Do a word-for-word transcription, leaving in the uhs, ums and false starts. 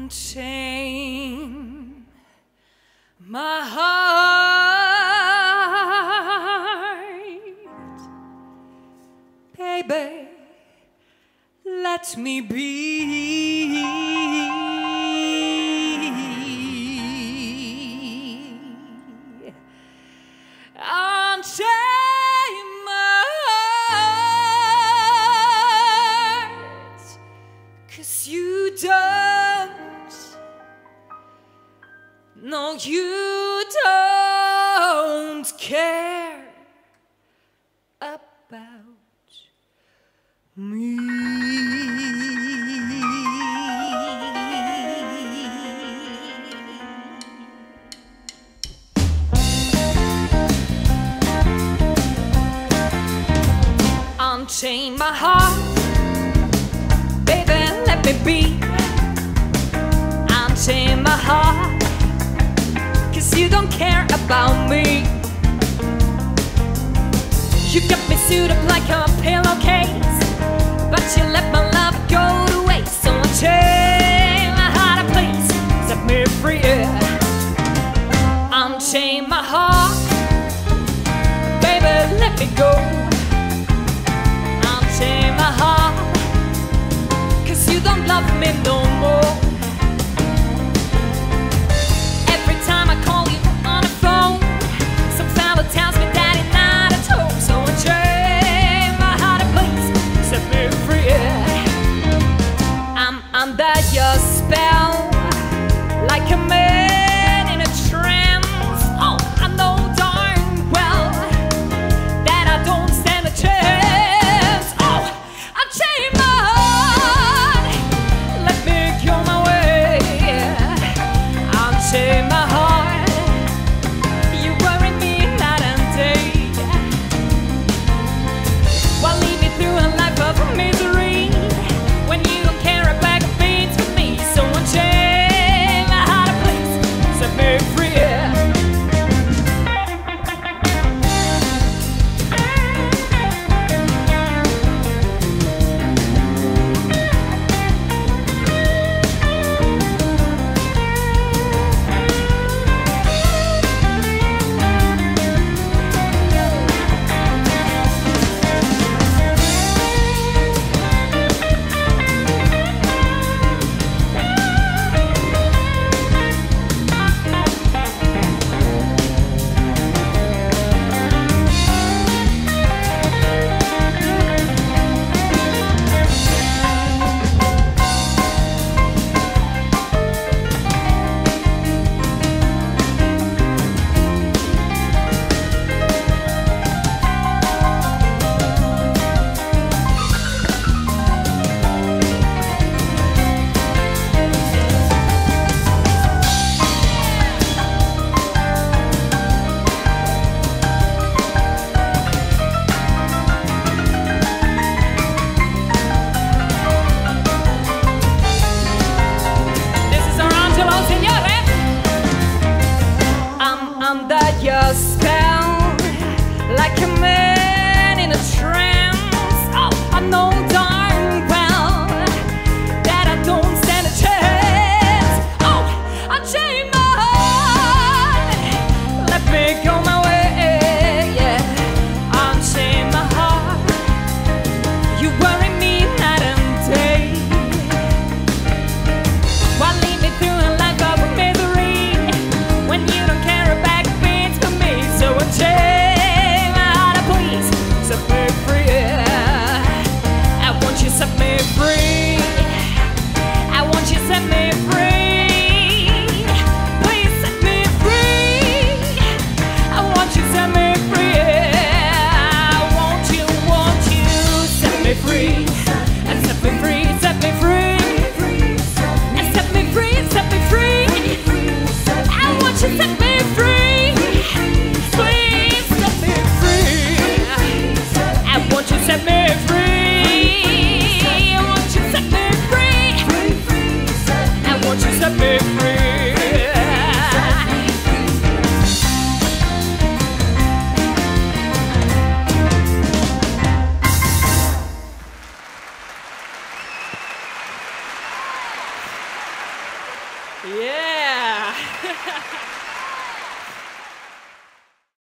unchain my heart, baby, let me be. Unchain my heart, 'cause you don't, no, you don't care about me. Unchain my heart, baby, let me be. Unchain my heart, 'cause you don't care about me. You got me suited up like a pillowcase, but you let my love go to waste. So unchain my heart, please set me free. Unchain my heart, baby, let me go. Unchain my heart, 'cause you don't love me no more. Every time I call you on the phone, some fella tells me that it's not at home. So unchain my heart, please set me free. I'm, I'm that Yeah.